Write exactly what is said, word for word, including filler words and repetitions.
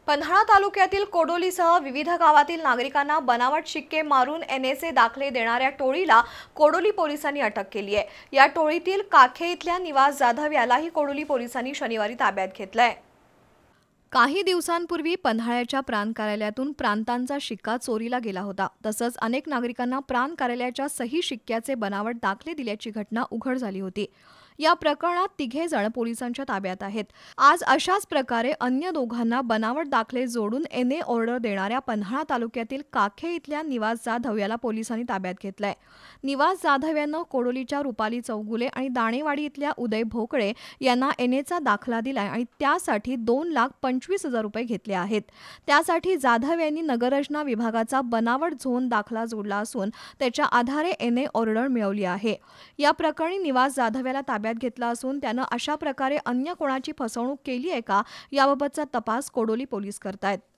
पन्हाळा तालुक्यातील कोडोलीसह विविध गावातील नागरिकांना बनावट शिक्के मारून एन एस ए दाखले देणाऱ्या टोळीला कोडोली पोलिसांनी अटक केली आहे। या टोळीतील काखे इथल्या निवास जाधव यालाही कोडोली पोलिसांनी शनिवारी ताब्यात घेतलंय। काही दिवसांपूर्वी पन्हाळ्याच्या प्रांत कार्यालयातून प्रांतांचा शिक्का चोरीला गेला होता। तसंच अनेक नागरिकांना प्रांत कार्यालयाच्या सही शिक्क्याचे बनावट दाखले दिल्याची घटना उघड झाली होती। या प्रकरणात तिघे जण पोलिसांच्या ताब्यात आहेत। आज अशाच प्रकारे अन्य दोघांना बनावट दाखले जोडून एन ए ऑर्डर देणाऱ्या पन्हाळा तालुक्यातील काखे इथल्या निवास जाधव याला पोलिसांनी ताब्यात घेतलंय। निवास जाधव यानं कोडोलीच्या रुपाली चौगुले आणि दाणेवाडी इथल्या उदय भोकळे यांना एन एचा दाखला दिलाय आणि त्यासाठी दोन लाख पंचवीस हजार रुपये घेतले आहेत। त्यासाठी जाधव यांनी नगररचना विभागाचा बनावट झोन दाखला जोडला असून त्याच्या आधारे एन ए ऑर्डर मिळवली आहे। या प्रकरणी निवास जाधव याला ताब्यात घेतला असून त्यानं अशा प्रकारे अन्य कोणाची फसवणूक केली आहे का याबाबतचा तपास कोडोली पोलीस करतायत।